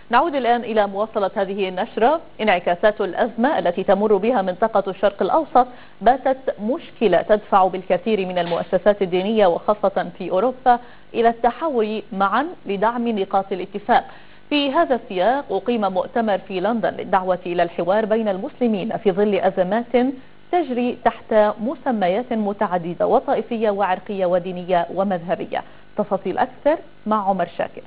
نعود الآن إلى مواصلة هذه النشرة. انعكاسات الأزمة التي تمر بها منطقة الشرق الأوسط باتت مشكلة تدفع بالكثير من المؤسسات الدينية وخاصة في أوروبا إلى التحاور معا لدعم نقاط الاتفاق. في هذا السياق أقيم مؤتمر في لندن للدعوة إلى الحوار بين المسلمين في ظل أزمات تجري تحت مسميات متعددة وطائفية وعرقية ودينية ومذهبية. تفاصيل أكثر مع عمر شاكر.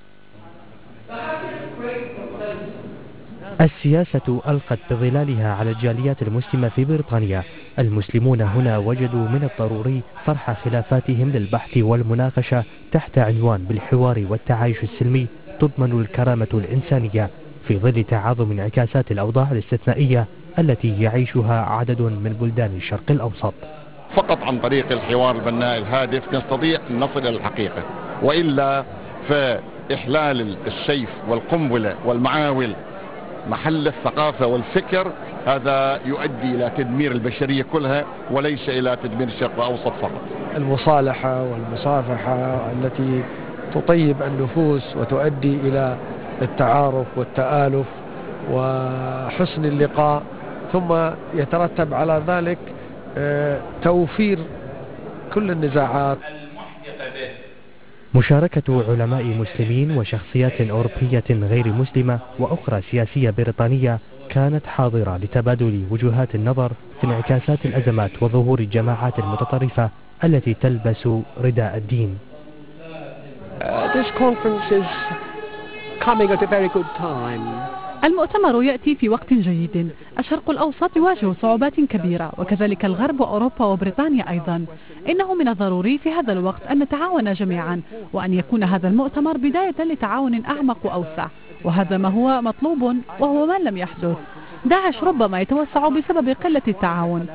السياسة ألقت بظلالها على الجاليات المسلمة في بريطانيا. المسلمون هنا وجدوا من الضروري طرح خلافاتهم للبحث والمناقشة تحت عنوان بالحوار والتعايش السلمي تضمن الكرامة الإنسانية في ظل تعاظم انعكاسات الأوضاع الاستثنائية التي يعيشها عدد من بلدان الشرق الأوسط. فقط عن طريق الحوار البناء الهادف نستطيع أن نصل إلى الحقيقة، وإلا فإحلال السيف والقنبلة والمعاول محل الثقافة والفكر هذا يؤدي إلى تدمير البشرية كلها وليس إلى تدمير الشرق الأوسط فقط. المصالحة والمصافحة التي تطيب النفوس وتؤدي إلى التعارف والتآلف وحسن اللقاء، ثم يترتب على ذلك توفير كل النزاعات. مشاركة علماء مسلمين وشخصيات أوروبية غير مسلمة وأخرى سياسية بريطانية كانت حاضرة لتبادل وجهات النظر في انعكاسات الأزمات وظهور الجماعات المتطرفة التي تلبس رداء الدين. This conference is coming at a very good time. المؤتمر يأتي في وقت جيد. الشرق الأوسط يواجه صعوبات كبيرة وكذلك الغرب وأوروبا وبريطانيا أيضا. إنه من الضروري في هذا الوقت أن نتعاون جميعا وأن يكون هذا المؤتمر بداية لتعاون أعمق وأوسع، وهذا ما هو مطلوب وهو ما لم يحدث. داعش ربما يتوسع بسبب قلة التعاون.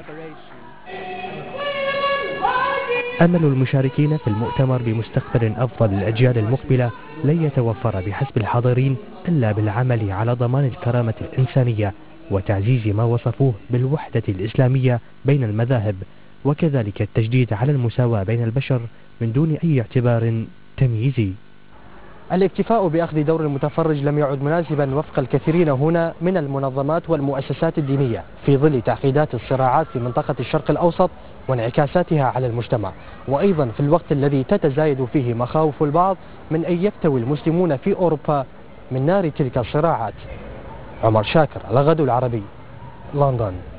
أمل المشاركين في المؤتمر بمستقبل أفضل للأجيال المقبلة لن يتوفر بحسب الحاضرين إلا بالعمل على ضمان الكرامة الإنسانية وتعزيز ما وصفوه بالوحدة الإسلامية بين المذاهب، وكذلك التشديد على المساواة بين البشر من دون أي اعتبار تمييزي. الاكتفاء بأخذ دور المتفرج لم يعد مناسبا وفق الكثيرين هنا من المنظمات والمؤسسات الدينية في ظل تعقيدات الصراعات في منطقة الشرق الأوسط وانعكاساتها على المجتمع، وأيضا في الوقت الذي تتزايد فيه مخاوف البعض من أن يكتوي المسلمون في أوروبا من نار تلك الصراعات. عمر شاكر، الغد العربي، لندن.